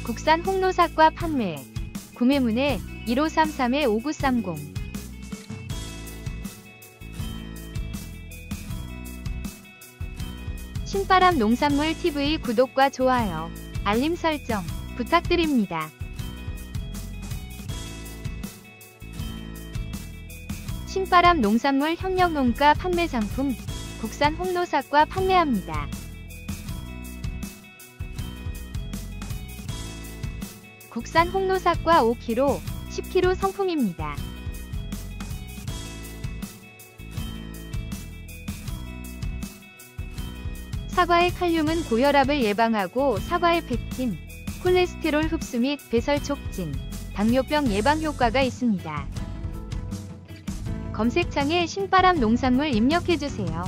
국산 홍로삭과 판매. 구매문의 1533-5930. 신바람 농산물 TV 구독과 좋아요, 알림 설정 부탁드립니다. 신바람 농산물 협력농가 판매 상품 국산 홍로삭과 판매합니다. 국산 홍로삭과 5kg, 10kg 성품입니다. 사과의 칼륨은 고혈압을 예방하고 사과의 펙틴, 콜레스테롤 흡수 및 배설 촉진, 당뇨병 예방 효과가 있습니다. 검색창에 신바람 농산물 입력해주세요.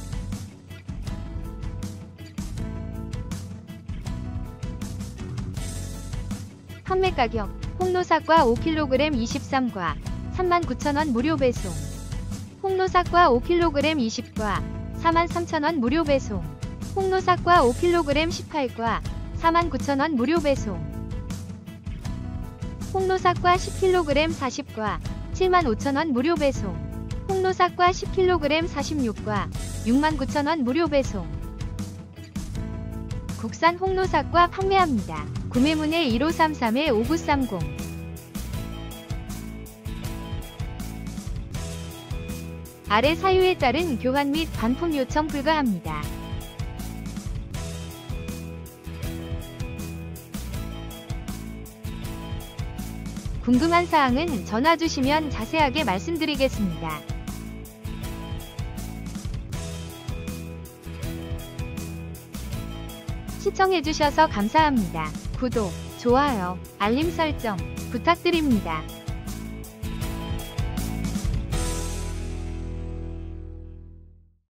판매 가격, 홍로삭과 5kg 23과 39,000원 무료 배송. 홍로삭과 5kg 20과 43,000원 무료 배송. 홍로삭과 5kg 18과 49,000원 무료 배송. 홍로삭과 10kg 40과 75,000원 무료 배송. 홍로삭과 10kg 46과 69,000원 무료 배송. 국산 홍로삭과 판매합니다. 구매문의 1533-5930. 아래 사유에 따른 교환 및 반품 요청 불가합니다. 궁금한 사항은 전화 주시면 자세하게 말씀드리겠습니다. 시청해주셔서 감사합니다. 구독, 좋아요, 알림 설정 부탁드립니다.